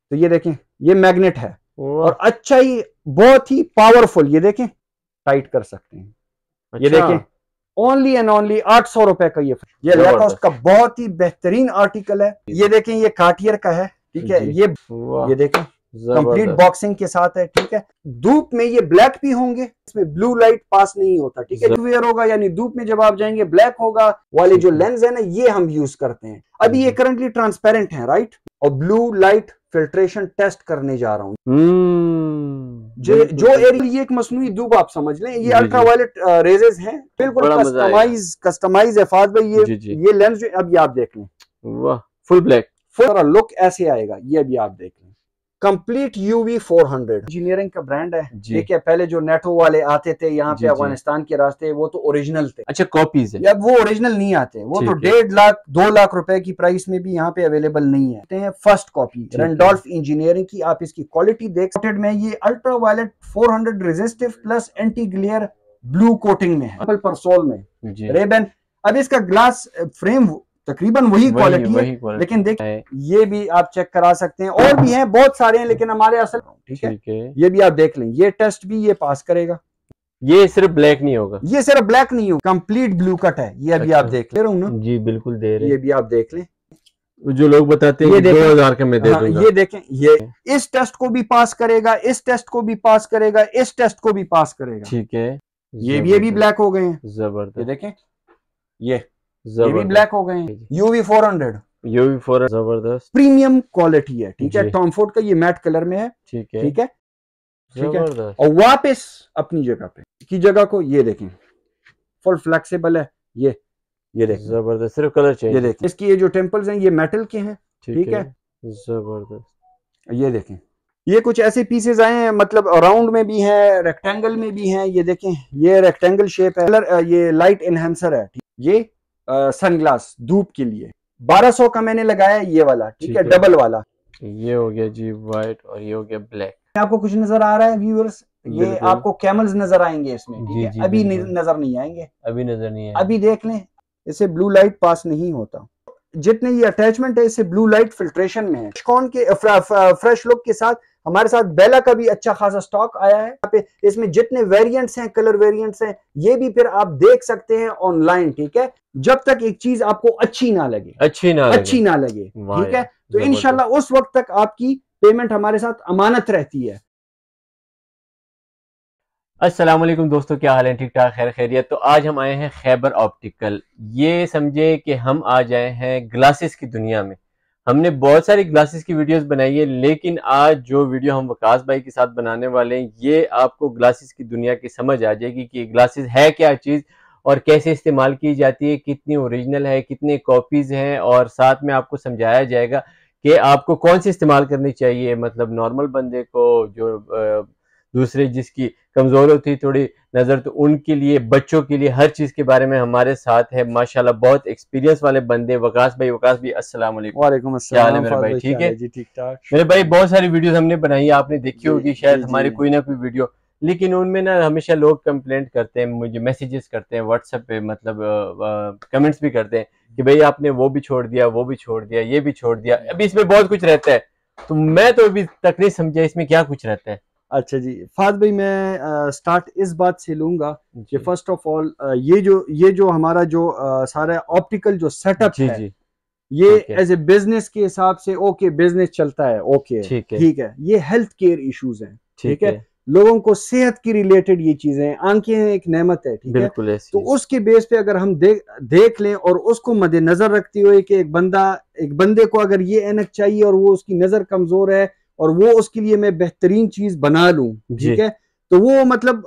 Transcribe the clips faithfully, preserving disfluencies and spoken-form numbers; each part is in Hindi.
तो ये देखें ये मैग्नेट है और अच्छा ही बहुत ही पावरफुल, ये देखें टाइट कर सकते हैं। अच्छा। ये देखें ओनली एंड ओनली आठ सौ रुपए का ये ये लैकोस्ट का बहुत ही बेहतरीन आर्टिकल है। ये देखें ये कार्टियर का है, ठीक है। ये ये देखें कंप्लीट बॉक्सिंग के साथ है, ठीक है। धूप में ये ब्लैक भी होंगे, इसमें ब्लू लाइट पास नहीं होता, ठीक है। वेयर होगा यानी धूप में जब आप जाएंगे ब्लैक होगा। वाले जो लेंस है ना ये हम यूज करते हैं। अभी ये करंटली ट्रांसपेरेंट है, राइट, और ब्लू लाइट फिल्ट्रेशन टेस्ट करने जा रहा हूँ। जो जो एरिया ये एक मसनूई धूप आप समझ लें, ये अल्ट्रा वायलेट रेजेस हैं, बिल्कुल कस्टमाइज कस्टमाइज है फाद भाई। ये जी जी। ये लेंस जो अभी आप देख लें, वाह फुल ब्लैक, फुल लुक ऐसे आएगा। ये अभी आप देख लें complete UV four hundred engineering का ब्रांड है, ठीक है। पहले जो नेटो वाले आते थे यहाँ पे अफगानिस्तान के रास्ते, वो तो ओरिजिनल थे। अच्छा कॉपीज है, अब वो ओरिजिनल नहीं आते, वो तो डेढ़ लाख दो लाख रुपए की प्राइस में भी यहाँ पे अवेलेबल नहीं है। फर्स्ट कॉपी रेंडोल्फ इंजीनियरिंग की, आप इसकी क्वालिटी देख सकते हैं। ये ultra violet four hundred resistive plus anti glare blue coating में है, पर सोल में रेबन। अब इसका ग्लास फ्रेम तकरीबन वही क्वालिटी है, लेकिन देख ये भी आप चेक करा सकते हैं, और भी हैं बहुत सारे हैं, लेकिन हमारे असल, ठीक है, है। ये भी आप देख लें, ये टेस्ट भी ये पास करेगा। ये सिर्फ ब्लैक नहीं होगा, ये सिर्फ ब्लैक नहीं होगा, कंप्लीट ब्लू कट है। ये अभी अच्छा। आप देख ले रहा हूँ ना जी, बिल्कुल दे रहे, ये भी आप देख लें। जो लोग बताते हैं दो हजार का मैं दे दूंगा, ये देखें, ये इस टेस्ट को भी पास करेगा, इस टेस्ट को भी पास करेगा, इस टेस्ट को भी पास करेगा, ठीक है। ये भी ये भी ब्लैक हो गए हैं, जबरदस्त। ये देखें, ये ये भी ब्लैक हो गए हैं। UV four hundred UV four hundred जबरदस्त प्रीमियम क्वालिटी है, ठीक है। टॉम फोर्ड का ये मैट कलर में है, ठीक है, ठीक है, ठीक है। और वापस अपनी जगह पे की जगह को ये देखें, फुल फ्लेक्सिबल है। ये ये देखें जबरदस्त, सिर्फ कलर चेंज। ये देखें इसकी ये जो टेम्पल्स हैं ये मेटल के हैं, ठीक है, जबरदस्त। ये देखें ये कुछ ऐसे पीसेस आए हैं, मतलब राउंड में भी है, रेक्टेंगल में भी है। ये देखें ये रेक्टेंगल शेप है, कलर ये लाइट एनहेंसर है। ये सनग्लास धूप के लिए बारह सौ का मैंने लगाया ये वाला, ठीक है, डबल वाला। ये हो गया जी व्हाइट और ये हो गया ब्लैक। आपको कुछ नजर आ रहा है व्यूअर्स? ये आपको कैमल्स नजर आएंगे इसमें, ठीक है। अभी नजर नहीं आएंगे, अभी नजर नहीं आएंगे। अभी देख लें, इससे ब्लू लाइट पास नहीं होता। जितने ये अटैचमेंट है इससे ब्लू लाइट फिल्ट्रेशन में है। कौन के फ्रेश लुक के साथ हमारे साथ बेला का भी अच्छा खासा स्टॉक आया है। यहाँ पे इसमें जितने वेरिएंट्स हैं, कलर वेरिएंट्स हैं, ये भी फिर आप देख सकते हैं ऑनलाइन, ठीक है। जब तक एक चीज आपको अच्छी ना लगे, अच्छी ना अच्छी ना लगे, ठीक है, तो इंशाल्लाह उस वक्त तक आपकी पेमेंट हमारे साथ अमानत रहती है। अस्सलाम वालेकुम दोस्तों, क्या हाल है? ठीक ठाक, खैर खैरियत। तो आज हम आए हैं खैबर ऑप्टिकल। ये समझे कि हम आ जाए हैं ग्लासेस की दुनिया में। हमने बहुत सारी ग्लासेस की वीडियोस बनाई है, लेकिन आज जो वीडियो हम वकास भाई के साथ बनाने वाले हैं, ये आपको ग्लासेस की दुनिया की समझ आ जाएगी कि ग्लासेस है क्या चीज़ और कैसे इस्तेमाल की जाती है, कितनी ओरिजिनल है, कितने कॉपीज़ हैं, और साथ में आपको समझाया जाएगा कि आपको कौन सी इस्तेमाल करनी चाहिए। मतलब नॉर्मल बंदे को, जो दूसरे जिसकी कमजोर होती है थोड़ी नजर, तो उनके लिए, बच्चों के लिए, हर चीज के बारे में हमारे साथ है माशाल्लाह बहुत एक्सपीरियंस वाले बंदे वकास भाई। वकास भी अस्सलाम वालेकुम। वालेकुम अस्सलाम। क्या हाल है मेरे भाई? ठीक है जी, ठीक ठाक। मेरे भाई बहुत सारी वीडियोस हमने बनाई है, आपने देखी होगी शायद हमारी कोई ना कोई वीडियो, लेकिन उनमें ना हमेशा लोग कंप्लेंट करते हैं, मुझे मैसेजेस करते हैं व्हाट्सएप पे, मतलब कमेंट्स भी करते हैं कि भाई आपने वो भी छोड़ दिया, वो भी छोड़ दिया, ये भी छोड़ दिया। अभी इसमें बहुत कुछ रहता है, तो मैं तो अभी तक नहीं समझा इसमें क्या कुछ रहता है। अच्छा जी फाद भाई, मैं स्टार्ट इस बात से लूंगा कि फर्स्ट ऑफ ऑल ये जो ये जो हमारा जो आ, सारा ऑप्टिकल जो सेटअप है, जी, ये एज ए बिजनेस के हिसाब से ओके, बिजनेस चलता है, ओके, ठीक है। ये हेल्थ केयर इश्यूज हैं, ठीक है, लोगों को सेहत की रिलेटेड ये चीजें, आंखें एक नेमत है, ठीक है। तो उसके बेस पे अगर हम देख देख लें और उसको मद्देनजर रखते हुए कि एक बंदा एक बंदे को अगर ये ऐनक चाहिए और वो उसकी नजर कमजोर है और वो उसके लिए मैं बेहतरीन चीज बना लूं, ठीक है, तो वो मतलब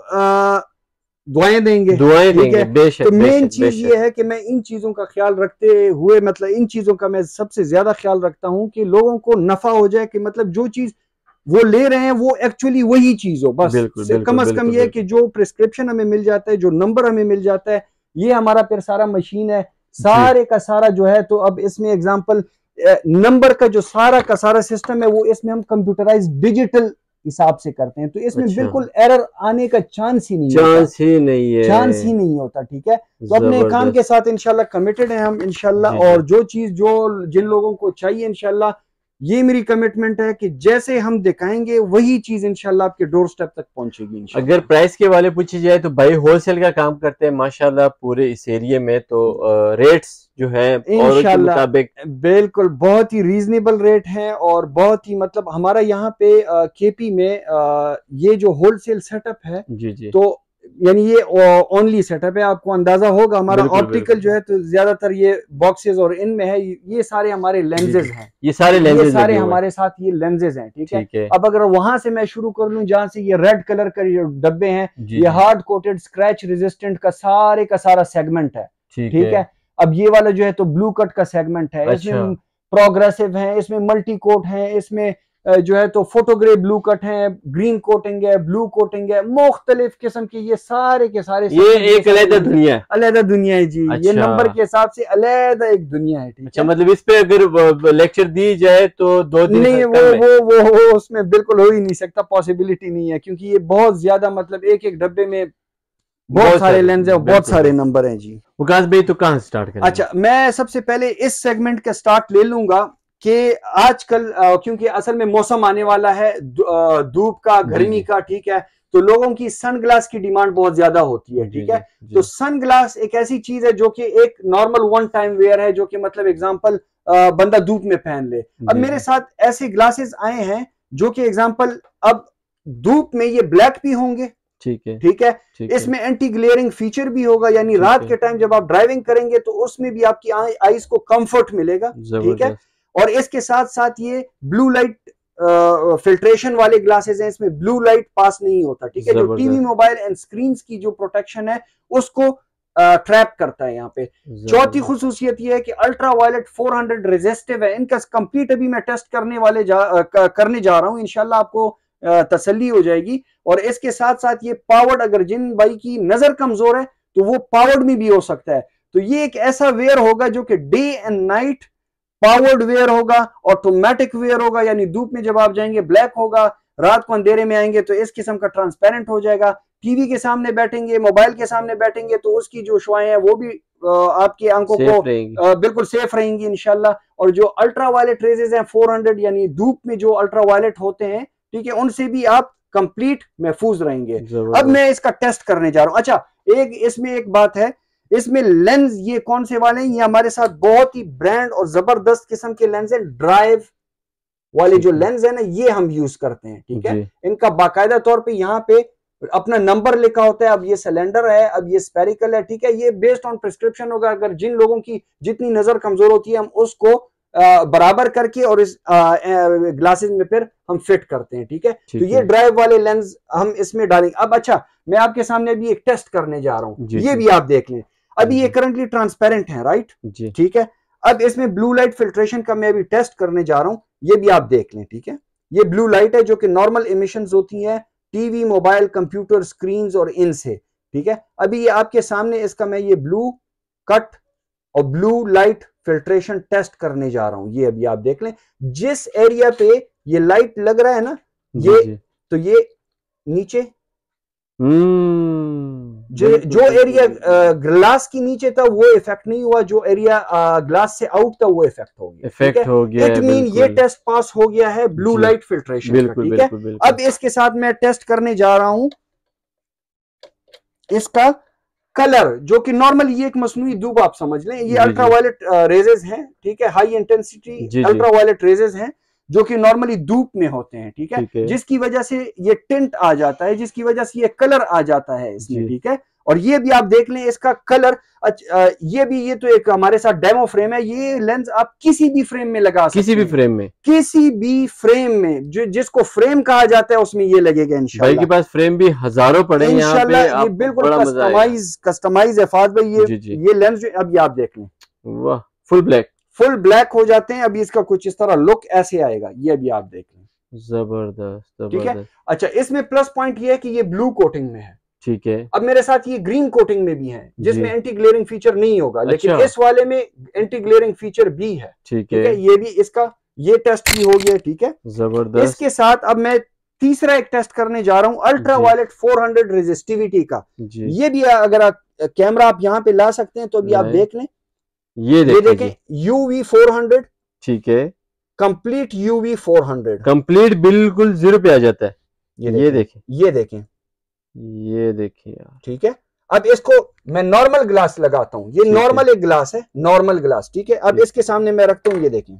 दुआएं देंगे, दुआएं देंगे, बेशक। तो मेन चीज ये है कि मैं इन चीजों का ख्याल रखते हुए, मतलब इन चीजों का मैं सबसे ज्यादा ख्याल रखता हूं कि लोगों को नफा हो जाए, कि मतलब जो चीज वो ले रहे हैं वो एक्चुअली वही चीज हो, बस कम अज कम ये कि जो प्रिस्क्रिप्शन हमें मिल जाता है, जो नंबर हमें मिल जाता है, ये हमारा फिर सारा मशीन है, सारे का सारा जो है। तो अब इसमें एग्जांपल नंबर का जो सारा का सारा सिस्टम है, वो इसमें हम कंप्यूटराइज डिजिटल हिसाब से करते हैं, तो इसमें अच्छा। बिल्कुल एरर आने का चांस ही नहीं चांस ही नहीं है चांस ही नहीं होता, ठीक है। तो अपने काम के साथ इंशाल्लाह कमिटेड हैं हम इंशाल्लाह, और जो चीज जो जिन लोगों को चाहिए इंशाल्लाह ये मेरी कमिटमेंट है कि जैसे हम दिखाएंगे वही चीज इंशाल्लाह आपके डोर स्टेप तक पहुंचेगी। अगर प्राइस के वाले पूछी जाए तो भाई होलसेल का काम करते हैं माशाल्लाह पूरे इस एरिया में, तो रेट्स जो है इंशाल्लाह मुताबिक बिल्कुल बहुत ही रीजनेबल रेट है और बहुत ही मतलब हमारा यहाँ पे केपी में आ, ये जो होलसेल सेटअप है जी जी, तो यानी ये ओनली सेटअप है, आपको अंदाजा होगा हमारा ऑप्टिकल जो है तो ज्यादातर ये बॉक्सेस और इनमें है, ये सारे हमारे लेंजेज हैं, ये सारे लेंजेज ये सारे हमारे साथ ये लेंजेज हैं। ठीक है, है। अब अगर वहां से मैं शुरू कर लूं जहां से ये रेड कलर का ये डब्बे हैं, ये हार्ड कोटेड स्क्रैच रेजिस्टेंट का सारे का सारा सेगमेंट है। ठीक है, है। अब ये वाला जो है तो ब्लू कट का सेगमेंट है। अच्छा। इसमें प्रोग्रेसिव है, इसमें मल्टी कोट है, इसमें जो है तो फोटोग्रे ब्लू कट है, ग्रीन कोटिंग है, ब्लू कोटिंग है, मुख्तलिफ किस्म के ये सारे के सारे ये एक अलग दुनिया है, अलग दुनिया है जी। अच्छा। ये नंबर के हिसाब से अलग एक दुनिया है। अच्छा, मतलब इस पे अगर लेक्चर दी जाए तो दो दिन नहीं, वो वो वो वो उसमें बिल्कुल हो ही नहीं सकता, पॉसिबिलिटी नहीं है, क्योंकि ये बहुत ज्यादा मतलब एक एक डब्बे में बहुत, बहुत सारे लेंस है और बहुत सारे नंबर हैं जी। वकास भाई तो कहाँ स्टार्ट करें? अच्छा, मैं सबसे पहले इस सेगमेंट का स्टार्ट ले लूंगा कि आजकल क्योंकि असल में मौसम आने वाला है धूप का, गर्मी का। ठीक है, तो लोगों की सनग्लास की डिमांड बहुत ज्यादा होती है। ठीक है, तो सनग्लास एक ऐसी चीज है जो कि एक नॉर्मल वन टाइम वेयर है, जो कि मतलब एग्जांपल बंदा धूप में पहन ले। अब मेरे साथ ऐसे ग्लासेस आए हैं जो कि एग्जांपल अब धूप में ये ब्लैक भी होंगे। ठीक है, ठीक है, इसमें एंटी ग्लेयरिंग फीचर भी होगा, यानी रात के टाइम जब आप ड्राइविंग करेंगे तो उसमें भी आपकी आईज को कंफर्ट मिलेगा। ठीक है, और इसके साथ साथ ये ब्लू लाइट फिल्ट्रेशन वाले ग्लासेस हैं, इसमें ब्लू लाइट पास नहीं होता। ठीक है, जो टीवी मोबाइल एंड स्क्रीन की जो प्रोटेक्शन है उसको ट्रैप करता है। यहाँ पे चौथी खुसूसियत ये है कि ultra violet four hundred resistive है। इनका कंप्लीट अभी मैं टेस्ट करने वाले जा, करने जा रहा हूं, इंशाल्लाह आपको तसल्ली हो जाएगी। और इसके साथ साथ ये पावर्ड, अगर जिन भाई की नजर कमजोर है तो वो पावर्ड में भी हो सकता है। तो ये एक ऐसा वेयर होगा जो कि day and night powered wear होगा, ऑटोमेटिक वेयर होगा, यानी धूप में जब आप जाएंगे ब्लैक होगा, रात को अंधेरे में आएंगे तो इस किस्म का ट्रांसपेरेंट हो जाएगा। टीवी के सामने बैठेंगे, मोबाइल के सामने बैठेंगे तो उसकी जो शुआएं हैं वो भी आपकी आंखों को बिल्कुल सेफ रहेंगी इंशाल्लाह। और जो अल्ट्रा वायलेट रेजेस हैं फोर हंड्रेड, यानी धूप में जो अल्ट्रा वायलेट होते हैं, ठीक है, उनसे भी आप कंप्लीट महफूज रहेंगे। अब मैं इसका टेस्ट करने जा रहा हूं। अच्छा, एक इसमें एक बात है, इसमें लेंस ये कौन से वाले हैं, ये हमारे साथ बहुत ही ब्रांड और जबरदस्त किस्म के लेंस हैं। ड्राइव वाले जो लेंस है ना, ये हम यूज करते हैं। ठीक है, इनका बाकायदा तौर पे यहाँ पे अपना नंबर लिखा होता है। अब ये सिलेंडर है, अब ये स्पेरिकल है। ठीक है, ये बेस्ड ऑन प्रिस्क्रिप्शन होगा, अगर जिन लोगों की जितनी नजर कमजोर होती है हम उसको आ, बराबर करके और इस ग्लासेस में फिर हम फिट करते हैं। ठीक है, तो ये ड्राइव वाले लेंस हम इसमें डालेंगे। अब अच्छा, मैं आपके सामने भी एक टेस्ट करने जा रहा हूं, ये भी आप देख लें। अभी ये करंटली ट्रांसपेरेंट है, राइट? ठीक है, अब इसमें ब्लू लाइट फिल्ट्रेशन का मैं अभी टेस्ट करने जा रहा हूं, ये भी आप देख लें। ठीक है, ये ब्लू लाइट है जो कि नॉर्मल इमिशंस होती हैं टीवी, मोबाइल, कंप्यूटर स्क्रीन और इन से। ठीक है, अभी ये आपके सामने इसका मैं ये ब्लू कट और ब्लू लाइट फिल्ट्रेशन टेस्ट करने जा रहा हूं। ये अभी आप देख लें, जिस एरिया पे ये लाइट लग रहा है ना, ये जी, तो ये नीचे जो जो एरिया ग्लास की नीचे था वो इफेक्ट नहीं हुआ, जो एरिया ग्लास से आउट था वो इफेक्ट हो गया। इफेक्ट हो गया, इट मीन ये टेस्ट पास हो गया है ब्लू लाइट फिल्ट्रेशन का। ठीक है, अब इसके साथ मैं टेस्ट करने जा रहा हूं इसका कलर, जो कि नॉर्मली ये एक मसनूई धूप आप समझ लें, ये अल्ट्रा वायलेट रेजेस हैं। ठीक है, high intensity ultra violet rays हैं जो कि नॉर्मली धूप में होते हैं। ठीक है, है, जिसकी वजह से ये टिंट आ जाता है, जिसकी वजह से ये कलर आ जाता है इसमें। ठीक है, और ये भी आप देख लें इसका कलर। ये भी, ये तो एक हमारे साथ डेमो फ्रेम है। ये लेंस आप किसी भी फ्रेम में लगा सकते हैं, किसी भी फ्रेम में, किसी भी फ्रेम में, जो जिसको फ्रेम कहा जाता है उसमें ये लगेगा इंशाल्लाह। भाई के पास फ्रेम भी हजारों पड़े हैं इंशाल्लाह। ये बिल्कुल कस्टमाइज कस्टमाइज है फाज भाई। ये जी जी। ये लेंस जो अभी आप देख लें, वाह, फुल ब्लैक फुल ब्लैक हो जाते हैं। अभी इसका कुछ इस तरह लुक ऐसे आएगा, ये अभी आप देख लें, जबरदस्त। ठीक है, अच्छा, इसमें प्लस पॉइंट ये है कि ये ब्लू कोटिंग में है। ठीक है, अब मेरे साथ ये ग्रीन कोटिंग में भी है जिसमें एंटी ग्लेयरिंग फीचर नहीं होगा। अच्छा। लेकिन इस वाले में एंटी ग्लेयरिंग फीचर भी है। ठीक है, ये भी, इसका ये टेस्ट भी हो गया। ठीक है, जबरदस्त। इसके साथ अब मैं तीसरा एक टेस्ट करने जा रहा हूं ultra violet four hundred resistivity का। ये भी अगर आप कैमरा आप यहाँ पे ला सकते हैं तो अभी आप देख लें, ये देखें यूवी फोर हंड्रेड। ठीक है, complete UV four hundred, complete बिल्कुल जीरो पे आ जाता है। ये ये देखें, ये देखें, ये देखिए यार, ठीक है। अब इसको मैं नॉर्मल ग्लास लगाता हूं, ये नॉर्मल एक ग्लास है, नॉर्मल ग्लास, ठीक है। अब इसके सामने मैं रखता हूं, ये देखें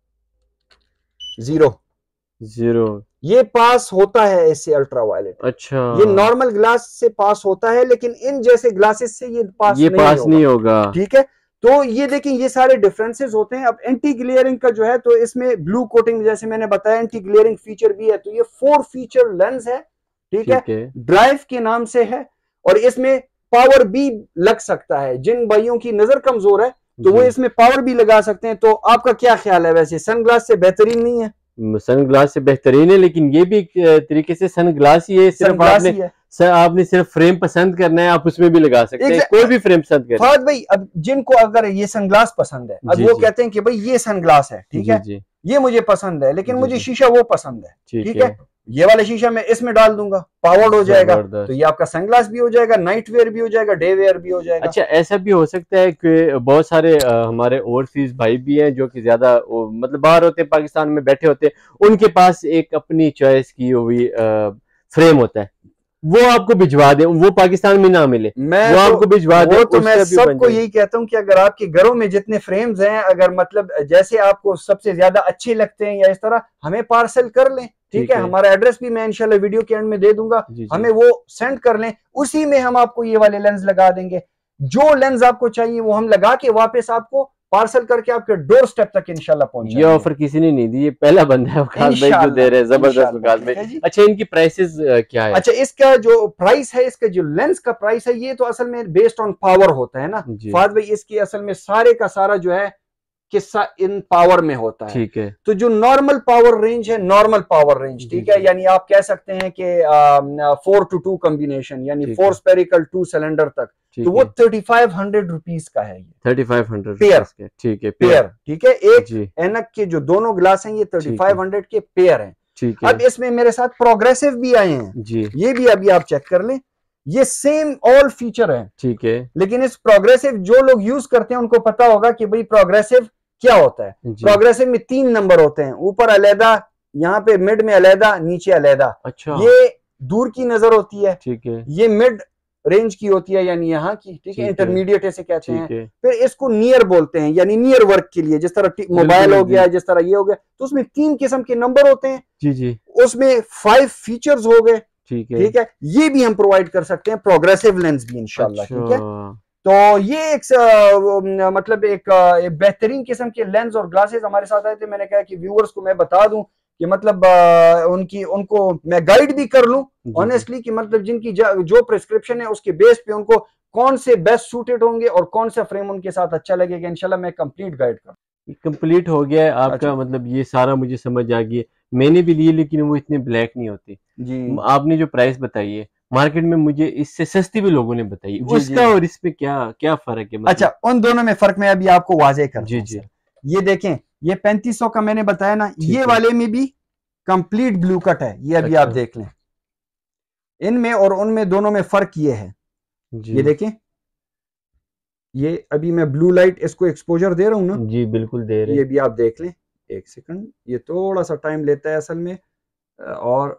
जीरो जीरो, ये पास होता है इससे अल्ट्रावायलेट। अच्छा, ये नॉर्मल ग्लास से पास होता है, लेकिन इन जैसे ग्लासेस से ये पास ये नहीं पास होगा, नहीं होगा, ठीक है। तो ये देखें, ये सारे डिफरेंसेस होते हैं। अब एंटी ग्लेयरिंग का जो है, तो इसमें ब्लू कोटिंग जैसे मैंने बताया एंटी ग्लेयरिंग फीचर भी है। तो ये फोर फीचर लेंस है, ठीक है, ड्राइव के नाम से है, और इसमें पावर भी लग सकता है। जिन भाइयों की नजर कमजोर है तो वो इसमें पावर भी लगा सकते हैं। तो आपका क्या ख्याल है? वैसे सनग्लास से बेहतरीन नहीं है? सनग्लास से बेहतरीन है, लेकिन ये भी एक तरीके से सनग्लास ही है। सिर्फ आपने ही है। सर आपने सिर्फ फ्रेम पसंद करना है, आप उसमें भी लगा सकते हैं, कोई भी फ्रेम पसंद करें। फाद भाई, अब जिनको अगर ये सनग्लास पसंद है, अब वो कहते हैं कि भाई ये सनग्लास है, ठीक है, ये मुझे पसंद है, लेकिन मुझे शीशा वो पसंद है, ठीक है, ये वाला शीशा मैं इसमें डाल दूंगा, पावर्ड हो जाएगा, तो ये आपका सनग्लास भी हो जाएगा, नाइट वेयर भी हो जाएगा, डे वेयर भी हो जाएगा। अच्छा, ऐसा भी हो सकता है कि बहुत सारे आ, हमारे ओवरसीज भाई भी हैं जो कि ज्यादा मतलब बाहर होते हैं, पाकिस्तान में बैठे होते हैं, उनके पास एक अपनी चॉइस की हुई फ्रेम होता है, वो आपको भिजवा दे, वो पाकिस्तान में ना मिले, मैं वो तो, आपको भिजवा दे। तो मैं सबको यही कहता हूँ कि अगर आपके घरों में जितने फ्रेम्स हैं, अगर मतलब जैसे आपको सबसे ज्यादा अच्छे लगते हैं या इस तरह, हमें पार्सल कर लें, ठीक है, हमारा एड्रेस भी मैं इंशाल्लाह वीडियो के एंड में दे दूंगा, हमें वो सेंड कर लें, उसी में हम आपको ये वाले लेंस लगा देंगे। जो लेंस आपको चाहिए वो हम लगा के वापस आपको पार्सल करके आपके डोर स्टेप तक इंशाल्लाह पहुंचाएंगे। ये ऑफर किसी ने नहीं दी, ये पहला बंदा है वकास भाई जो दे रहे हैं, जबरदस्त वकास भाई। अच्छा, इनकी प्राइसेस क्या है? अच्छा, इसका जो प्राइस है, इसका जो लेंस का प्राइस है, ये तो असल में बेस्ड ऑन पावर होता है ना फाद भाई। इसकी असल में सारे का सारा जो है किस्सा इन पावर में होता है, ठीक है। तो जो नॉर्मल पावर रेंज है, नॉर्मल पावर रेंज, ठीक है, यानी आप कह सकते हैं कि फोर टू टू कॉम्बिनेशन, यानी फोर स्पेरिकल टू सिलेंडर तक, तो वो थर्टी फाइव हंड्रेड रुपीज का है, थर्टी फाइव हंड्रेड पेयर, ठीक है, पेयर, ठीक है। एक एनक के जो दोनों ग्लास हैं ये थर्टी फाइव हंड्रेड के पेयर हैं, ठीक है। अब इसमें मेरे साथ प्रोग्रेसिव भी आए हैं जी, ये भी अभी आप चेक कर लें, ये सेम ऑल फीचर है, ठीक है, लेकिन इस प्रोग्रेसिव जो लोग यूज करते हैं उनको पता होगा कि भाई प्रोग्रेसिव क्या होता है। प्रोग्रेसिव में तीन नंबर होते हैं, ऊपर अलहदा, यहाँ पे मिड में अलहदा, नीचे अलहदा। अच्छा, ये दूर की नजर होती है, ठीक है, ये मिड रेंज की होती है, यानी यहाँ की, ठीक है, इंटरमीडिएट ऐसे कहते हैं। फिर इसको नियर बोलते हैं, यानी नियर वर्क के लिए, जिस तरह मोबाइल हो गया, जिस तरह ये हो गया, तो उसमें तीन किस्म के नंबर होते हैं जी जी, उसमें फाइव फीचर्स हो गए, ठीक है, ठीक है, ये भी हम प्रोवाइड कर सकते हैं, प्रोग्रेसिव लेंस भी इंशाल्लाह, ठीक है। तो ये एक आ, मतलब एक, एक बेहतरीन किस्म के लेंस और ग्लासेस हमारे साथ आए थे। मैंने कहा कि व्यूअर्स को मैं बता दूं कि मतलब आ, उनकी उनको मैं गाइड भी कर लूं ऑनेस्टली, कि मतलब जिनकी जो प्रिस्क्रिप्शन है उसके बेस पे उनको कौन से बेस्ट सूटेड होंगे और कौन सा फ्रेम उनके साथ अच्छा लगेगा, इंशाल्लाह मैं कंप्लीट गाइड करूं। कंप्लीट हो गया है आपका, अच्छा। मतलब ये सारा मुझे समझ आ गई, मैंने भी लिए, लेकिन वो इतने ब्लैक नहीं होते जी। आपने जो प्राइस बताई है मार्केट में, मुझे इससे सस्ती भी लोगों ने बताई, उसका और इसमें क्या क्या फर्क है? मतलब? अच्छा, उन दोनों में फर्क मैं अभी आपको वाजे कर जी जी। ये देखें, ये पैंतीस सौ का मैंने बताया ना, ये वाले में भी कंप्लीट ब्लू कट है, ये अभी अच्छा। आप देख लें, इनमें और उनमें दोनों में फर्क ये है जी। ये देखें, ये अभी मैं ब्लू लाइट इसको एक्सपोजर दे रहा हूं ना जी, बिल्कुल दे रहे हैं, ये भी आप देख लें, एक सेकंड, ये थोड़ा सा टाइम लेता है असल में, और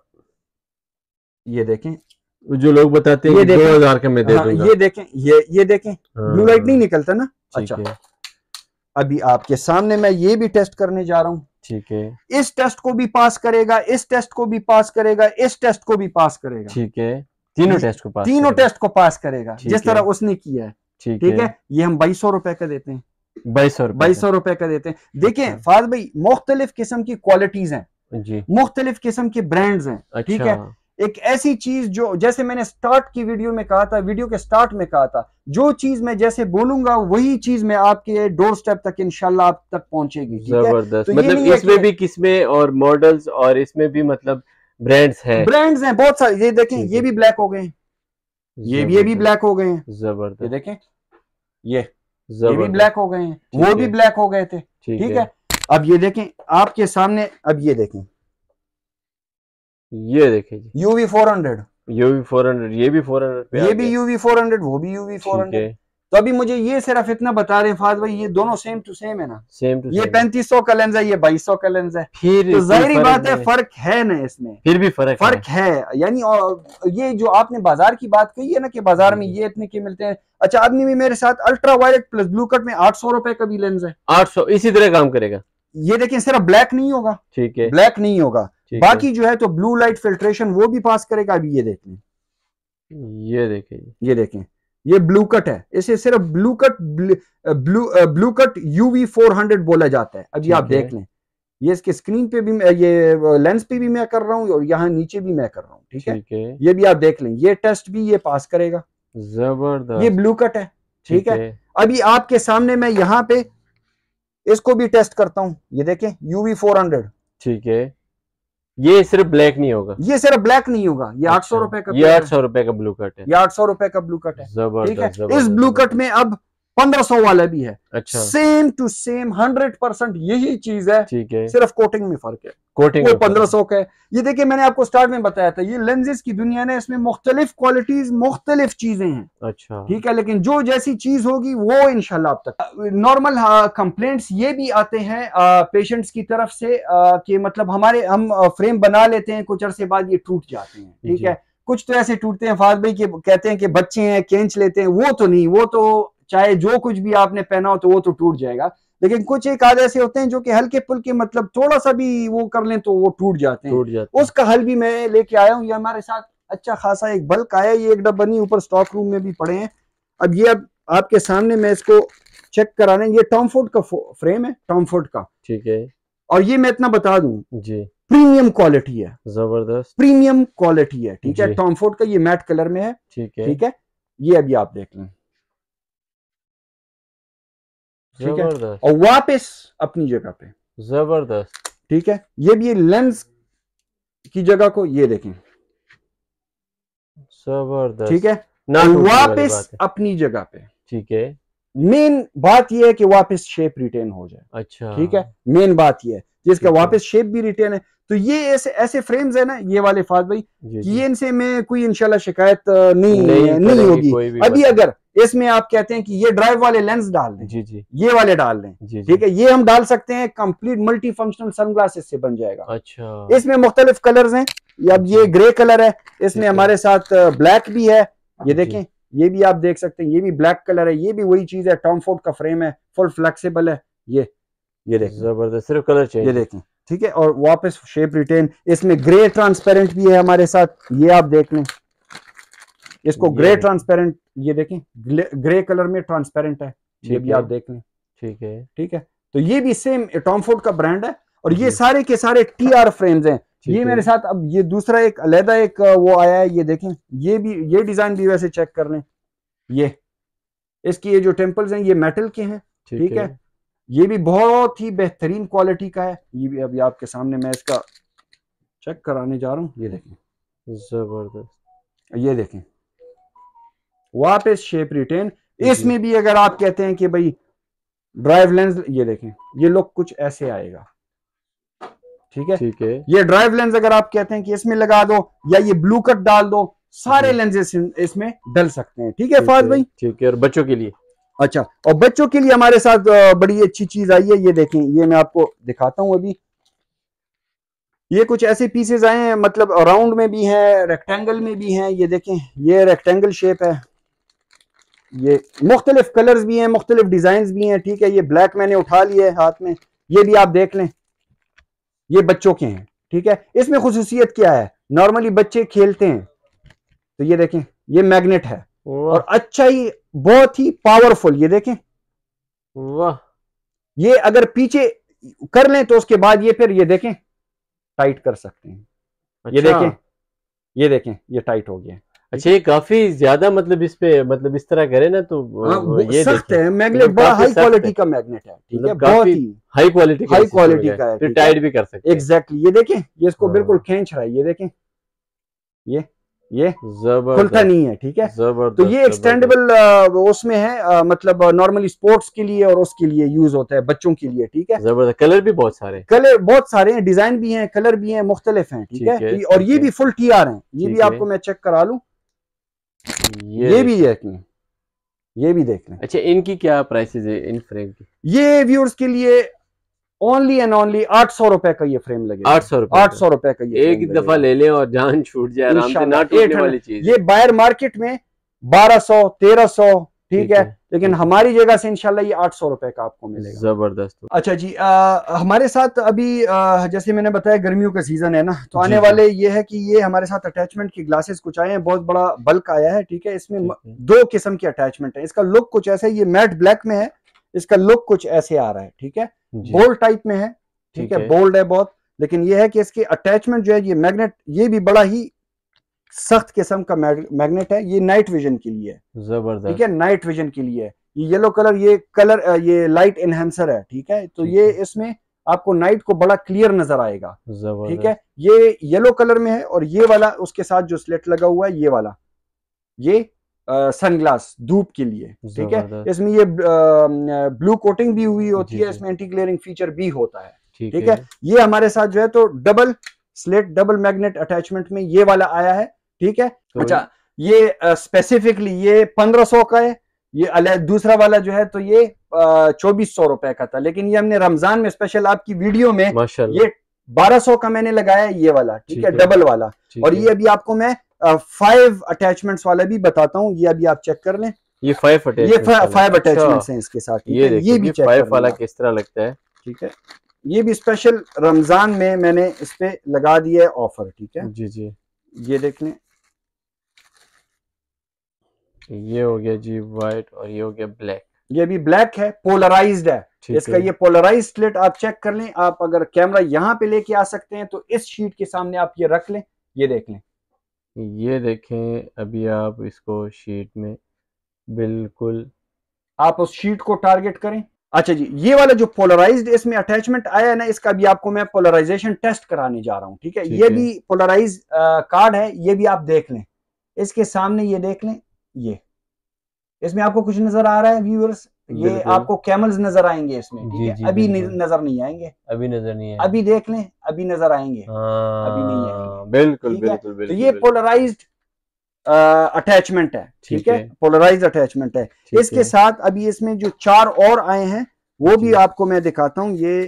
ये देखें, जो लोग बताते हैं दो हजार का मैं दे दूंगा, ये देखें, ये ये देखें, ब्लू लाइट नहीं निकलता ना। अच्छा, अभी आपके सामने मैं ये भी टेस्ट करने जा रहा हूं, ठीक है, इस टेस्ट को भी पास करेगा, इस टेस्ट को भी पास करेगा, इस टेस्ट को भी पास करेगा, ठीक है, तीनों टेस्ट को पास तीनों टेस्ट को पास करेगा, जिस तरह उसने किया है, ठीक है। ये हम बाईस सौ रुपए का देते हैं, बाईस सौ बाईस सौ रुपए का देते हैं। देखें फाद भाई, मुख्तलिफ किस्म की क्वालिटीज हैं जी, मुख्तलिफ किस्म के ब्रांड्स हैं, ठीक है। एक ऐसी चीज जो, जैसे मैंने स्टार्ट की वीडियो में कहा था, वीडियो के स्टार्ट में कहा था, जो चीज मैं जैसे बोलूंगा वही चीज मैं आपके डोर स्टेप तक इंशाल्लाह आप तक पहुंचेगी, जबरदस्त। तो मतलब इसमें भी किस्में और मॉडल्स और इसमें भी मतलब ब्रांड्स हैं, ब्रांड्स हैं बहुत सारे। ये देखें, ये भी ब्लैक हो गए हैं, ये भी ये भी ब्लैक हो गए हैं, जबरदस्त। ये देखें, ये ये भी ब्लैक हो गए हैं, वो भी ब्लैक हो गए थे, ठीक है। अब ये देखें आपके सामने, अब ये देखें, ये देखें जी, UV four hundred, UV four hundred, ये भी फोर हंड्रेड, ये भी यूवी फोर हंड्रेड, वो भी यूवी फोर हंड्रेड, तो अभी मुझे ये सिर्फ इतना बता रहे हैं फाज भाई, ये दोनों सेम टू सेम है ना, सेम टू ये पैंतीस सौ का लेंस है, ये बाईस सौ का लेंस है, फिर तो जाहिर बात है फर्क है ना इसमें, फिर भी फर्क फर्क है, है। यानी ये जो आपने बाजार की बात कही है ना कि बाजार में ये इतने के मिलते हैं। अच्छा आदमी भी मेरे साथ ultra violet plus blue cut में आठ सौ रुपए का भी लेंस है, आठ सौ इसी तरह काम करेगा। ये देखिए सिर्फ ब्लैक नहीं होगा, ठीक है, ब्लैक नहीं होगा, बाकी जो है तो ब्लू लाइट फिल्ट्रेशन वो भी पास करेगा। अभी ये देख लें, ये देखें, ये देखें, ये ब्लू कट है, इसे सिर्फ blue cut blue blue cut UV four hundred बोला जाता है। अभी आप देख लें, ये इसके स्क्रीन पे भी ये लेंस पे भी मैं कर रहा हूँ और यहाँ नीचे भी मैं कर रहा हूँ, ठीक है, है। ये भी आप देख लें, ये टेस्ट भी ये पास करेगा, जबरदस्त, ये ब्लू कट है, ठीक है, है। अभी आपके सामने मैं यहाँ पे इसको भी टेस्ट करता हूँ, ये देखें यूवी फोर हंड्रेड, ठीक है, ये सिर्फ ब्लैक नहीं होगा, ये सिर्फ ब्लैक नहीं होगा, ये आठ सौ रुपए का, ये आठ सौ रुपए का ब्लू कट है, ये आठ सौ रुपए का ब्लू कट है, ठीक है। जबरदस्त, इस ब्लू कट में अब पंद्रह सौ वाला भी है, अच्छा, same to same hundred percent यही चीज है, ठीक है, सिर्फ कोटिंग में फर्क है, कोटिंग वो पंद्रह सौ का है। ये देखिए मैंने आपको स्टार्ट में बताया था, ये लेंसेज की दुनिया ने इसमें मुख्तलिफ क्वालिटीज मुख्तलिफ चीजें हैं, अच्छा, ठीक है, लेकिन जो जैसी चीज होगी वो इंशाल्लाह आप तक। नॉर्मल कंप्लेंट्स ये भी आते हैं पेशेंट्स की तरफ से कि मतलब हमारे हम फ्रेम बना लेते हैं, कुछ अरसे बाद ये टूट जाते हैं, ठीक है, कुछ तो ऐसे टूटते हैं फाज भाई के कहते हैं कि बच्चे हैं खींच लेते हैं, वो तो नहीं, वो तो चाहे जो कुछ भी आपने पहना हो तो वो तो टूट जाएगा, लेकिन कुछ एक आधे ऐसे होते हैं जो कि हल्के फुल्के मतलब थोड़ा सा भी वो कर लें तो वो टूट जाते हैं, टूट जाते हैं। उसका हल भी मैं लेके आया हूँ, ये हमारे साथ अच्छा खासा एक बल्क आया, ये एक डब्बा नहीं ऊपर स्टॉक रूम में भी पड़े हैं। अब ये अब आपके सामने मैं इसको चेक कराने, ये टॉम फोर्ड का फ्रेम है, टॉम फोर्ड का, ठीक है, और ये मैं इतना बता दूं जी प्रीमियम क्वालिटी है, जबरदस्त प्रीमियम क्वालिटी है, ठीक है, टॉम फोर्ड का, ये मैट कलर में है, ठीक है, ठीक है, ये अभी आप देख लें, ठीक है, और वापस अपनी जगह पे, जबरदस्त, ठीक है, ये भी लेंस की जगह को ये देखें, जबरदस्त, ठीक है, वापस अपनी जगह पे, ठीक है, मेन बात ये है कि वापस शेप रिटेन हो जाए, अच्छा, ठीक है, मेन बात ये है जिसका वापस शेप भी रिटेन है। तो ये ऐसे ऐसे फ्रेम्स है ना ये वाले फाज भाई, ये इनसे में कोई इंशाल्लाह शिकायत नहीं नहीं, नहीं होगी। अभी अगर इसमें आप कहते हैं कि ये ड्राइव वाले लेंस डाल दें, जी जी, ये वाले डाल दें, ठीक है, ये हम डाल सकते हैं, कंप्लीट मल्टी फंक्शनल सनग्लासेस से बन जाएगा, अच्छा, इसमें मुख्तलिफ कलर्स हैं, अब ये ग्रे कलर है, इसमें हमारे साथ ब्लैक भी है, ये देखें, ये भी आप देख सकते हैं, ये भी ब्लैक कलर है, ये भी वही चीज है, टॉम फोर्ड का फ्रेम है, फुल फ्लेक्सिबल है, ये ये देखें, जबरदस्त, सिर्फ कलर चेंज, ये देखें, ठीक है, और वापस शेप रिटेन, इसमें ग्रे ट्रांसपेरेंट भी है हमारे साथ, ये आप देख लें, इसको ग्रे ट्रांसपेरेंट, ये देखें ग्रे कलर में ट्रांसपेरेंट है, ये भी आप देख लें, ठीक है, ठीक है, तो ये भी सेम टॉम फोर्ड का ब्रांड है, और ये सारे के सारे टी आर फ्रेम्स हैं। ये मेरे साथ अब ये दूसरा एक अलहदा एक वो आया है, ये देखें, ये भी ये डिजाइन भी वैसे चेक कर लें, ये इसकी ये जो टेम्पल्स हैं ये मेटल के हैं, ठीक है, ये भी बहुत ही बेहतरीन क्वालिटी का है, ये भी अभी आपके सामने मैं इसका चेक कराने जा रहा हूँ, ये देखें, जबरदस्त, ये देखें, वापस शेप रिटेन, इसमें भी अगर आप कहते हैं कि भाई ड्राइव लेंस, ये देखें, ये लुक कुछ ऐसे आएगा, ठीक है, ठीक है, ये ड्राइव लेंस अगर आप कहते हैं कि इसमें लगा दो या ये ब्लू कट डाल दो, सारे लेंसेस इसमें डल सकते हैं, ठीक है फाज भाई, ठीक है, और बच्चों के लिए, अच्छा, और बच्चों के लिए हमारे साथ बड़ी अच्छी चीज आई है, ये देखें, ये मैं आपको दिखाता हूं अभी, ये कुछ ऐसे पीसेस आए हैं, मतलब राउंड में भी है, रेक्टेंगल में भी है, ये देखें, ये रेक्टेंगल शेप है, ये मुख्तलिफ कलर्स भी हैं, मुख्तलिफ डिजाइन भी हैं, ठीक है, ये ब्लैक मैंने उठा लिया है हाथ में, ये भी आप देख लें, ये बच्चों के हैं, ठीक है, इसमें खुसूसियत क्या है, नॉर्मली बच्चे खेलते हैं, तो ये देखें, ये मैग्नेट है, और अच्छा ही बहुत ही पावरफुल, ये देखें, वाह, ये अगर पीछे कर लें तो उसके बाद ये फिर ये देखें टाइट कर सकते हैं, अच्छा, ये देखें, ये देखें, ये टाइट हो गया, अच्छा, ये काफी ज्यादा मतलब इस पे मतलब इस तरह करे ना तो हाँ, ये सख्त है, मैग्नेट बड़ा हाई क्वालिटी का मैग्नेट है, ठीक है, बहुत ही हाई क्वालिटी हाई क्वालिटी का है, टाइट भी कर सकते हैं, एग्जैक्टली, ये देखें, ये इसको बिल्कुल खींच रहा है, ये देखें, ये ये खुलता नहीं है, ठीक है, तो ये एक्सटेंडेबल उसमें है, आ, मतलब नॉर्मली स्पोर्ट्स के लिए और उसके लिए यूज होता है, बच्चों के लिए, ठीक है, जबरदस्त, कलर भी बहुत सारे, कलर बहुत सारे हैं, डिजाइन भी हैं, कलर भी हैं, मुख्तलिफ हैं, ठीक है, और ये भी फुल टी आर हैं, ये भी आपको मैं चेक करा लूं, ये भी है, ये भी देख लें। अच्छा, इनकी क्या प्राइसेस है इन फ्रेम की? ये व्यूअर्स के लिए ओनली एंड ओनली आठ सौ रुपए का ये फ्रेम लगेगा। आठ सौ रुपए आठ सौ रुपए का ये एक दफा ले लें और जान छूट जाए आराम से, ना टूटने वाली चीज। ये बाहर मार्केट में बारह सौ तेरह सौ ठीक है, लेकिन हमारी जगह से इंशाल्लाह ये आठ सौ रुपए का आपको मिलेगा। जबरदस्त। अच्छा जी, आ, हमारे साथ अभी आ, जैसे मैंने बताया गर्मियों का सीजन है ना, तो आने वाले ये है कि ये हमारे साथ अटैचमेंट की ग्लासेस कुछ आए हैं, बहुत बड़ा बल्क आया है। ठीक है, इसमें दो किस्म की अटैचमेंट है। इसका लुक कुछ ऐसा है, ये मैट ब्लैक में है, इसका लुक कुछ ऐसे आ रहा है। ठीक है, बोल्ड टाइप में है। ठीक है, बोल्ड है बहुत, लेकिन ये है कि इसके अटैचमेंट जो है ये मैग्नेट, ये भी बड़ा ही सख्त किस्म का मैग्नेट है। ये नाइट विजन के लिए है। जबरदस्त। ठीक है, नाइट विजन के लिए ये येलो कलर, ये कलर ये लाइट एनहेंसर है। ठीक है, तो ये इसमें आपको नाइट को बड़ा क्लियर नजर आएगा। ठीक है, ये येलो कलर में है, और ये वाला उसके साथ जो स्लेट लगा हुआ है ये वाला, ये सनग्लास धूप के लिए। ठीक है, इसमें ये ब्लू कोटिंग भी हुई होती है, इसमें एंटी ग्लेयरिंग फीचर भी होता है। ठीक है, ये हमारे साथ जो है तो double slate double magnet attachment में ये वाला आया है। ठीक है, अच्छा ये स्पेसिफिकली ये पंद्रह सौ का है। ये दूसरा वाला जो है तो ये चौबीस सौ रुपए का था, लेकिन ये हमने रमजान में स्पेशल आपकी वीडियो में ये बारह सौ का मैंने लगाया ये वाला। ठीक है, डबल वाला। और ये अभी आपको मैं फाइव अटैचमेंट्स वाला भी बताता हूँ, ये अभी आप चेक कर लें। ये फाइव ये फाइव अटैचमेंट्स हैं इसके साथ। ये ये भी फाइव वाला किस तरह लगता है। ठीक है, ये भी स्पेशल रमजान में मैंने इस पे लगा दिया है ऑफर। ठीक है जी जी, ये देख लें। ये हो गया जी व्हाइट, और ये हो गया ब्लैक। ये भी ब्लैक है, पोलराइज्ड है इसका। ये पोलराइज्ड स्लेट आप चेक कर लें। आप अगर कैमरा यहाँ पे लेके आ सकते हैं तो इस शीट के सामने आप ये रख लें, ये देख लें। ये देखें, अभी आप इसको शीट में बिल्कुल आप उस शीट को टारगेट करें। अच्छा जी, ये वाला जो पोलराइज्ड इसमें अटैचमेंट आया है ना, इसका भी आपको मैं पोलराइजेशन टेस्ट कराने जा रहा हूँ। ठीक है, ये भी पोलराइज कार्ड है, ये भी आप देख लें। इसके सामने ये देख लें, ये इसमें आपको कुछ नजर आ रहा है व्यूअर्स? ये आपको कैमल्स नजर आएंगे इसमें। ठीक है, अभी नजर नहीं आएंगे, अभी नजर नहीं आएंगे। अभी देख लें, अभी नजर आएंगे, अभी नहीं आएंगे। बिल्कुल बिल्कुल बिल्कुल। तो ये पोलराइज्ड अटैचमेंट है। ठीक है, पोलराइज्ड अटैचमेंट है। इसके साथ अभी इसमें जो चार और आए हैं वो भी आपको मैं दिखाता हूं। ये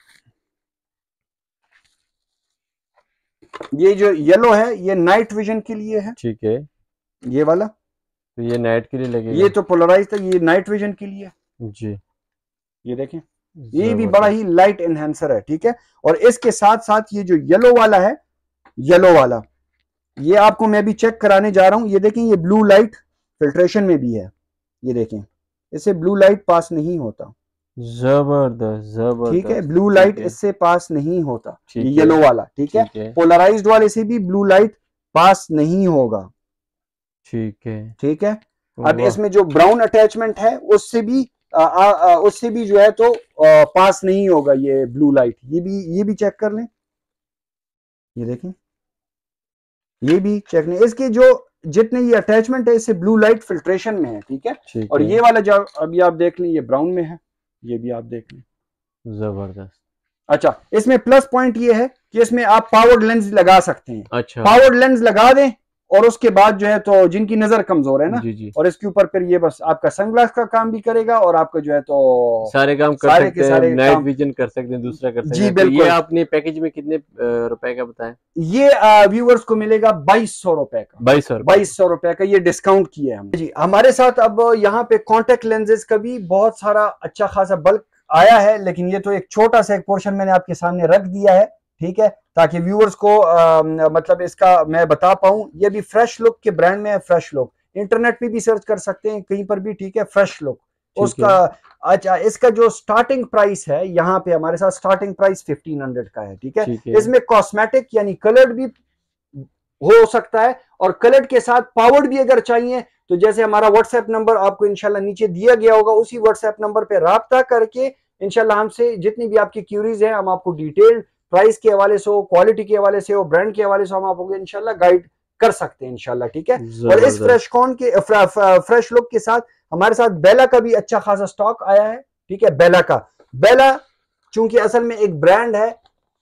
ये जो येलो है ये नाइट विजन के लिए है। ठीक है, ये वाला तो ये नाइट के लिए लगेगा। ये तो पोलराइज्ड है, ये नाइट विजन के लिए जी। ये देखें, ये भी बड़ा ही लाइट एनहेंसर है। ठीक है, और इसके साथ साथ ये जो येलो वाला है, येलो वाला ये आपको मैं भी चेक कराने जा रहा हूं। ये देखें, ये ब्लू लाइट फिल्ट्रेशन में भी है। ये देखें, इससे ब्लू लाइट पास नहीं होता। जबरदस्त जबरदस्त। ठीक है, ब्लू लाइट इससे पास नहीं होता, ये येलो वाला। ठीक है, पोलराइज्ड वाले से भी ब्लू लाइट पास नहीं होगा। ठीक है ठीक है, अब इसमें जो ब्राउन अटैचमेंट है उससे भी आ, आ, आ, उससे भी जो है तो आ, पास नहीं होगा ये ब्लू लाइट। ये भी ये भी चेक कर लें, ये देखें, ये भी चेक नहीं। इसके जो जितने ये अटैचमेंट है इससे ब्लू लाइट फिल्ट्रेशन में है। ठीक है, ठीक और है। ये वाला जो अभी आप देख लें ये ब्राउन में है, ये भी आप देख लें। जबरदस्त। अच्छा, इसमें प्लस पॉइंट ये है कि इसमें आप पावर्ड लेंस लगा सकते हैं। अच्छा, पावर्ड लेंस लगा दें और उसके बाद जो है तो जिनकी नजर कमजोर है ना, जी जी, और इसके ऊपर फिर ये बस आपका सनग्लास का काम भी करेगा और आपका जो है तो सारे काम कर सारे सकते हैं, नाइट विजन कर सकते हैं, दूसरा कर सकते हैं। जी बिल्कुल। ये आपने पैकेज में कितने रुपए का बताया? ये व्यूअर्स को मिलेगा बाईस सौ रुपए का। बाईस सौ बाईस सौ रुपए का ये डिस्काउंट किया है हम जी। हमारे साथ अब यहाँ पे कॉन्टेक्ट लेंसेज का भी बहुत सारा अच्छा खासा बल्क आया है, लेकिन ये तो एक छोटा सा एक पोर्शन मैंने आपके सामने रख दिया है। ठीक है, ताकि व्यूअर्स को आ, मतलब इसका मैं बता पाऊं। ये भी फ्रेश लुक के ब्रांड में है। फ्रेश लुक इंटरनेट पे भी सर्च कर सकते हैं कहीं पर भी। ठीक है, फ्रेश लुक उसका। अच्छा, इसका जो स्टार्टिंग प्राइस है यहाँ पे हमारे साथ स्टार्टिंग प्राइस फिफ्टीन हंड्रेड का है। ठीक है, है। इसमें कॉस्मेटिक यानी कलर्ड भी हो सकता है, और कलर्ड के साथ पावर्ड भी अगर चाहिए तो जैसे हमारा व्हाट्सएप नंबर आपको इंशाल्लाह नीचे दिया गया होगा, उसी व्हाट्सएप नंबर पे राब्ता करके इंशाल्लाह हमसे जितनी भी आपकी क्यूरीज है हम आपको डिटेल प्राइस के हवाले से हो, क्वालिटी के हवाले से हो, ब्रांड के हवाले से हम आपको इंशाल्लाह गाइड कर सकते हैं इंशाल्लाह। ठीक है, और इस फ्रेश कॉन के फ्रेश लुक के साथ हमारे साथ बेला का भी अच्छा खासा स्टॉक आया है। ठीक है, बेला का, बेला चूंकि असल में एक ब्रांड है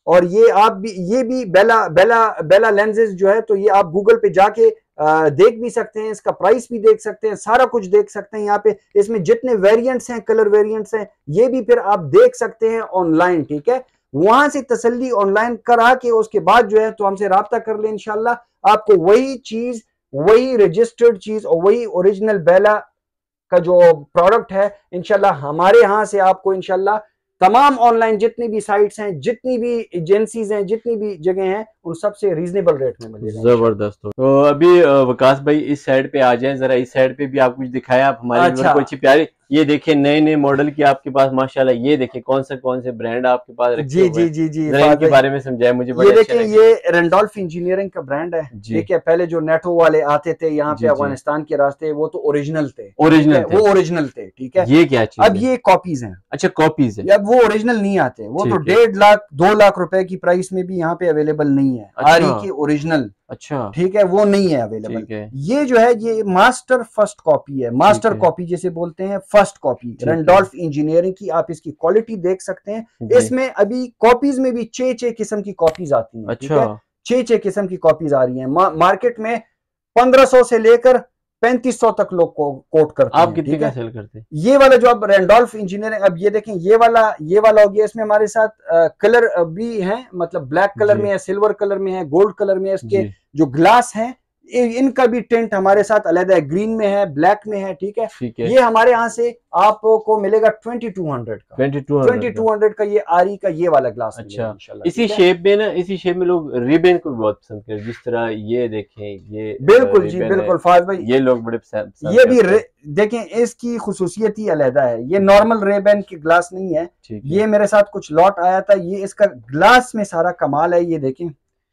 और ये आप भी ये भी बेला बेला बेला लेंसेज जो है, तो ये आप गूगल पे जाके आ, देख भी सकते हैं, इसका प्राइस भी देख सकते हैं, सारा कुछ देख सकते हैं। यहाँ पे इसमें जितने वेरिएंट्स हैं, कलर वेरिएंट्स हैं, ये भी फिर आप देख सकते हैं ऑनलाइन, ठीक है। वहां से तसल्ली ऑनलाइन करा के उसके बाद जो है तो हमसे राब्ता कर ले, इंशाल्लाह आपको वही चीज, वही रजिस्टर्ड चीज और वही ओरिजिनल बेला का जो प्रोडक्ट है, इंशाल्लाह हमारे यहां से आपको इंशाल्लाह तमाम ऑनलाइन जितनी भी साइट्स हैं, जितनी भी एजेंसीज हैं, जितनी भी जगह हैं, उन सबसे रीजनेबल रेट में मिलेगा। जबरदस्त। तो अभी वकास भाई इस साइड पे आ जाएं जरा, इस साइड पे भी आप कुछ दिखाएं आप हमारे अच्छा। को अच्छी प्यारी, ये देखिए नए नए मॉडल की आपके पास माशाल्लाह, ये देखिए कौन से कौन से ब्रांड आपके पास रखे जी जी जी जी इनके बारे में समझाए मुझे। ये देखिए ये रेंडोल्फ इंजीनियरिंग का ब्रांड है, ठीक है। पहले जो नेटो वाले आते थे यहाँ पे अफगानिस्तान के रास्ते, वो तो ओरिजिनल थे, ओरिजिनल वो ओरिजिनल थे, ठीक है। ये क्या चीज? अब ये कॉपीज हैं। अच्छा कॉपीज है, अब वो ओरिजिनल नहीं आते, वो तो डेढ़ लाख दो लाख रुपए की प्राइस में भी यहाँ पे अवेलेबल नहीं है। आरी की ओरिजिनल, अच्छा ठीक है, वो नहीं है अवेलेबल। ये जो है ये मास्टर फर्स्ट कॉपी है, मास्टर कॉपी जिसे बोलते हैं, फर्स्ट कॉपी रेंडोल्फ इंजीनियरिंग की। आप इसकी क्वालिटी देख सकते हैं। इसमें अभी कॉपीज में भी छह छह किस्म की कॉपीज आती हैं, अच्छा छह छह किस्म की कॉपीज आ रही हैं। मा, मार्केट में पंद्रह सौ से लेकर पैंतीस सौ तक लोग को कोट करते हैं। आप कितने का सेल करते हैं? ये वाला जो अब रेंडोल्फ इंजीनियरिंग, अब ये देखें ये वाला ये वाला हो गया। इसमें हमारे साथ आ, कलर भी हैं, मतलब ब्लैक कलर में है, सिल्वर कलर में है, गोल्ड कलर में है। इसके जो ग्लास हैं इनका भी टेंट हमारे साथ अलग है, ग्रीन में है, ब्लैक में है, ठीक है, ठीक है। ये हमारे यहाँ से आपको मिलेगा ट्वेंटी टू हंड्रेड का, ट्वेंटी टू हंड्रेड का ये आरी का ये वाला ग्लास। अच्छा, इसी शेप में ना, इसी शेप में लोग रिबन को भी बहुत पसंद करते हैं, जिस तरह ये देखें, ये बिल्कुल जी बिल्कुल फाज भाई, ये लोग बड़े पसंद। ये भी देखें, इसकी खुसूसियत ही अलग है, ये नॉर्मल रेबन की ग्लास नहीं है। ये मेरे साथ कुछ लॉट आया था, ये इसका ग्लास में सारा कमाल है। ये देखें,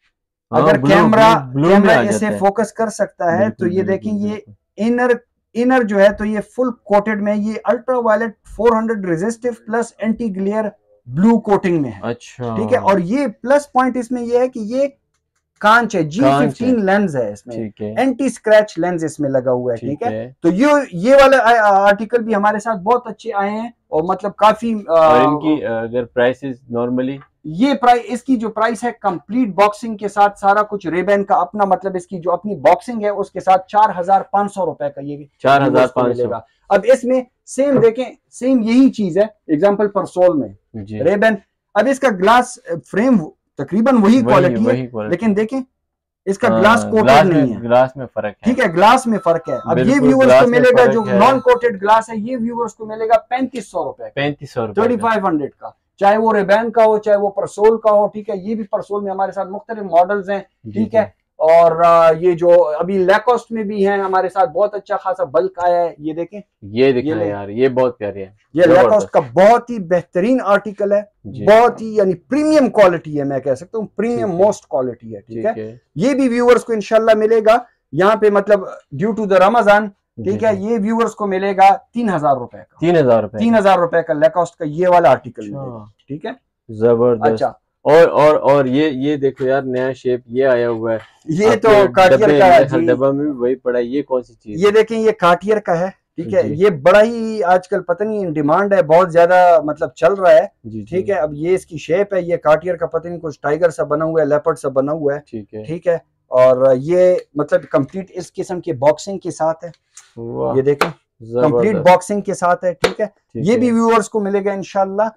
अगर कैमरा कैमरा इसे फोकस कर सकता है तो ये देखें, ये इनर इनर जो है तो ये फुल कोटेड में, ये ultra violet four hundred resistive plus anti glare blue coating में है, अच्छा ठीक है। और ये प्लस पॉइंट इसमें ये है कि ये कांच है, जी फिफ्टीन लेंस है इसमें, एंटी स्क्रैच लेंस इसमें लगा हुआ है, ठीक है। तो ये ये वाले आर्टिकल भी हमारे साथ बहुत अच्छे आए हैं और मतलब काफी। और इनकी अगर प्राइसेस नॉर्मली, ये प्राइस, इसकी जो प्राइस है कंप्लीट बॉक्सिंग के साथ सारा कुछ, रेबन का अपना मतलब इसकी जो अपनी बॉक्सिंग है उसके साथ चार हजार पांच सौ रुपए का ये चार हजार पांच सौ। अब इसमें सेम देखें, सेम यही चीज है एग्जांपल परसोल में रेबन। अब इसका ग्लास फ्रेम तकरीबन वही क्वालिटी है, लेकिन देखें इसका ग्लास कोटेड नहीं है, ग्लास में फर्क है, ठीक है, ग्लास में फर्क है। अब ये व्यूअर्स को मिलेगा जो नॉन कोटेड ग्लास है, ये व्यूअर्स को मिलेगा पैंतीस सौ रुपए, पैंतीस सौ रुपए, थर्टी फाइव हंड्रेड का, चाहे वो रेबन का हो चाहे वो परसोल का हो, ठीक है। ये भी परसोल में हमारे साथ मुख्तलिफ मॉडल्स हैं, ठीक है। और ये जो अभी लैकोस्ट में भी हैं हमारे साथ, बहुत अच्छा खासा बल्क आया है। ये देखें, ये देखें ये यार, ये बहुत प्यारे है, ये लैकोस्ट का बहुत ही बेहतरीन आर्टिकल है, बहुत ही यानी प्रीमियम क्वालिटी है, मैं कह सकता हूँ प्रीमियम मोस्ट क्वालिटी है, ठीक है। ये भी व्यूअर्स को इंशाल्लाह मिलेगा यहाँ पे, मतलब ड्यू टू द रमजान, ठीक है। ये व्यूअर्स को मिलेगा तीन हजार रुपए का, तीन हजार रुपए तीन हजार रुपए का लैकोस्ट का ये वाला आर्टिकल मिलेगा, ठीक है। जबरदस्त। अच्छा, और और और ये ये देखो यार, नया शेप ये आया हुआ है, ये तो कार्टियर का है, डब्बा में भी वही पड़ा है। ये कौन सी चीज? ये देखें, ये कार्टियर का है, ठीक है। ये बड़ा ही आजकल पता नहीं डिमांड है, बहुत ज्यादा मतलब चल रहा है, ठीक है। अब ये इसकी शेप है, ये कार्टियर का पता नहीं कुछ टाइगर सा बना हुआ है, लेपर्ड सा बना हुआ है, ठीक है, ठीक है। और ये मतलब कंप्लीट इस किस्म के बॉक्सिंग के साथ है, ये देखें कंप्लीट बॉक्सिंग के साथ है, ठीक है। ये भी व्यूअर्स को मिलेगा इंशाल्लाह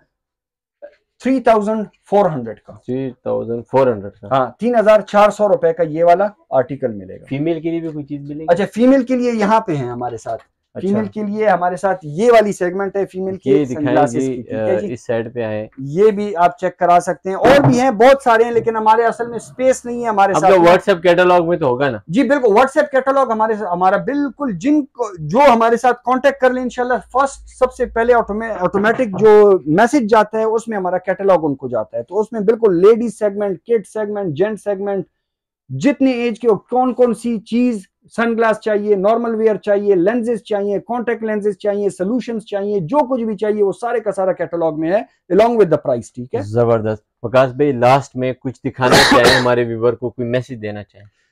थ्री थाउजेंड फोर हंड्रेड का, थ्री थाउजेंड फोर हंड्रेड का, हाँ तीन हजार चार सौ रुपए का ये वाला आर्टिकल मिलेगा। फीमेल के लिए भी कोई चीज मिलेगी? अच्छा, फीमेल के लिए यहाँ पे है हमारे साथ, अच्छा। फीमेल के लिए हमारे साथ ये वाली सेगमेंट है फीमेल की सनग्लासेस की, ठीक है जी। इस साइड पे आए, ये भी आप चेक करा सकते हैं, और भी हैं बहुत सारे हैं, लेकिन हमारे असल में स्पेस नहीं है हमारे साथ। व्हाट्सएप कैटलॉग में तो होगा ना? जी बिल्कुल, व्हाट्सएप कैटलॉग हमारे हमारा बिल्कुल, जिनको जो हमारे साथ कांटेक्ट कर ले इंशाल्लाह, फर्स्ट सबसे पहले ऑटोमेटिक जो मैसेज जाता है उसमें हमारा कैटलॉग उनको जाता है। तो उसमें बिल्कुल ladies segment, kid segment, gent segment, जितनी एज के कौन कौन सी चीज, सनग्लास चाहिए, नॉर्मल वेयर चाहिए, लेंसेज चाहिए, कॉन्टेक्ट लेंसेज चाहिए, सॉल्यूशंस चाहिए, जो कुछ भी चाहिए वो सारे का सारा कैटलॉग में है, अलोंग विद द प्राइस, ठीक है। जबरदस्त। वकास भाई लास्ट में कुछ दिखाना चाहिए हमारे व्यूअर को, कोई मैसेज देना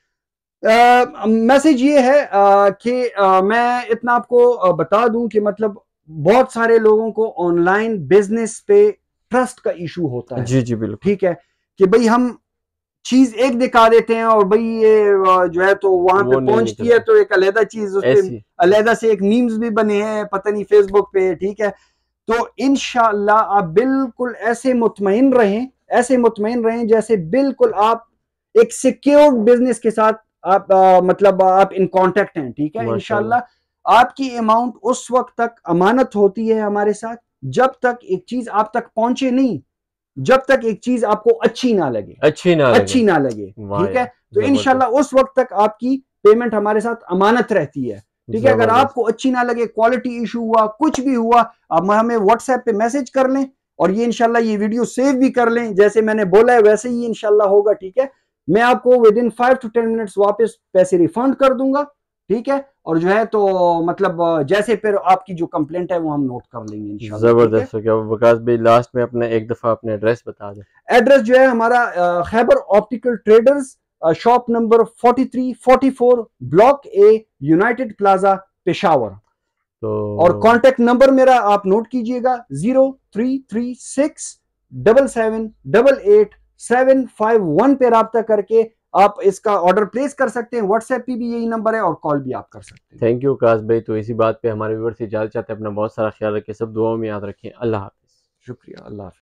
चाहिए? मैसेज ये है कि मैं इतना आपको बता दूं कि मतलब बहुत सारे लोगों को ऑनलाइन बिजनेस पे ट्रस्ट का इशू होता है। जी जी बिल्कुल, ठीक है। कि भाई हम चीज एक दिखा देते हैं और भाई ये जो है तो वहां पे पहुंचती है तो एक अलहदा चीज, उस पे अलहदा से एक मीम्स भी बने हैं पता नहीं फेसबुक पे, ठीक है। तो इंशाअल्लाह आप बिल्कुल ऐसे मुतमईन रहें, ऐसे मुतमईन रहें जैसे बिल्कुल आप एक सिक्योर बिजनेस के साथ आप आ, मतलब आप इन कांटेक्ट हैं, ठीक है। इंशाअल्लाह आपकी अमाउंट उस वक्त तक अमानत होती है हमारे साथ जब तक एक चीज आप तक पहुंचे नहीं, जब तक एक चीज आपको अच्छी ना लगे, अच्छी ना अच्छी ना लगे, ठीक है। तो इंशाल्लाह उस वक्त तक आपकी पेमेंट हमारे साथ अमानत रहती है, ठीक है। अगर आपको अच्छी ना लगे, क्वालिटी इशू हुआ, कुछ भी हुआ, आप हमें व्हाट्सएप पे मैसेज कर लें और ये इंशाल्लाह ये वीडियो सेव भी कर लें, जैसे मैंने बोला है वैसे ही इंशाल्लाह होगा, ठीक है। मैं आपको within five to ten minutes वापस पैसे रिफंड कर दूंगा, ठीक है। और जो है तो मतलब जैसे फिर आपकी जो कंप्लेंट है वो हम नोट कर लेंगे इंशाल्लाह। जबरदस्त हो गया वकास भाई, लास्ट में अपना एक दफा अपना एड्रेस बता दें। एड्रेस जो है हमारा Khyber optical traders, shop number forty three forty four, block A, united plaza, Peshawar. तो और कांटेक्ट नंबर मेरा आप नोट कीजिएगा, zero three three six double seven double eight seven five one पे राब्ता करके आप इसका ऑर्डर प्लेस कर सकते हैं। व्हाट्सएप पे भी यही नंबर है और कॉल भी आप कर सकते हैं। थैंक यू काश भाई। तो इसी बात पे हमारे व्यूअर्स से इजाजत चाहते हैं। अपना बहुत सारा ख्याल रखें, सब दुआओं में याद रखें। अल्लाह हाफिज। शुक्रिया, अल्लाह हाफिज।